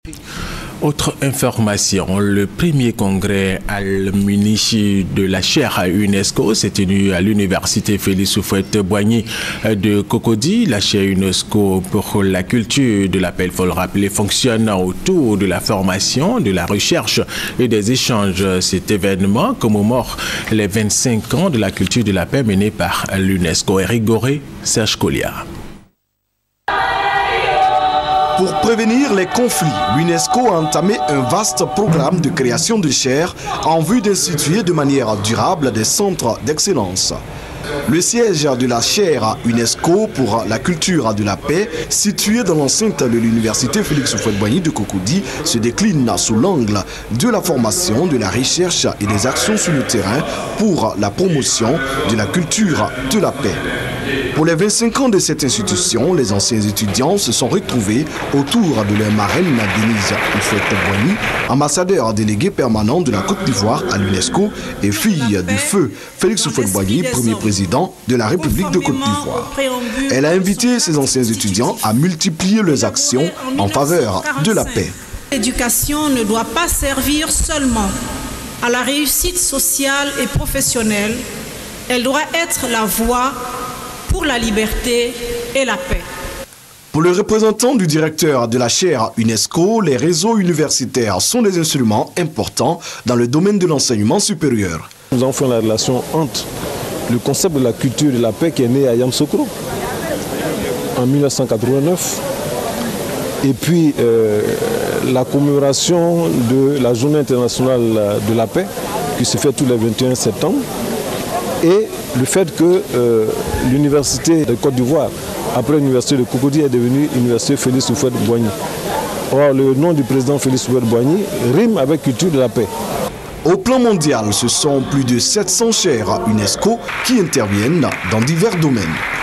Autre information, le premier congrès alumni de la chaire à UNESCO s'est tenu à l'université Félix Houphouët-Boigny de Cocody. La chaire UNESCO pour la culture de la paix, il faut le rappeler, fonctionne autour de la formation, de la recherche et des échanges. Cet événement commémore les 25 ans de la culture de la paix menée par l'UNESCO. Eric Goré, Serge Collia. Pour prévenir les conflits, l'UNESCO a entamé un vaste programme de création de chaires en vue d'instituer de manière durable des centres d'excellence. Le siège de la chaire UNESCO pour la culture de la paix, situé dans l'enceinte de l'université Félix Houphouët-Boigny de Cocody, se décline sous l'angle de la formation, de la recherche et des actions sur le terrain pour la promotion de la culture de la paix. Pour les 25 ans de cette institution, les anciens étudiants se sont retrouvés autour de leur marraine Denise Houphouët-Boigny, ambassadeur délégué permanent de la Côte d'Ivoire à l'UNESCO et fille du feu Félix Houphouët-Boigny, premier président de la République de Côte d'Ivoire. Elle a invité ses anciens étudiants à multiplier leurs actions en faveur de la paix. L'éducation ne doit pas servir seulement à la réussite sociale et professionnelle, elle doit être la voie pour la liberté et la paix. Pour le représentant du directeur de la chaire UNESCO, les réseaux universitaires sont des instruments importants dans le domaine de l'enseignement supérieur. Nous avons fait la relation entre le concept de la culture de la paix qui est né à Yamoussoukro en 1989 et puis la commémoration de la journée internationale de la paix qui se fait tous les 21 septembre. Et le fait que l'université de Côte d'Ivoire, après l'université de Cocody, est devenue l'université Félix Houphouët-Boigny. Or, le nom du président Félix Houphouët-Boigny rime avec culture de la paix. Au plan mondial, ce sont plus de 700 chaires UNESCO qui interviennent dans divers domaines.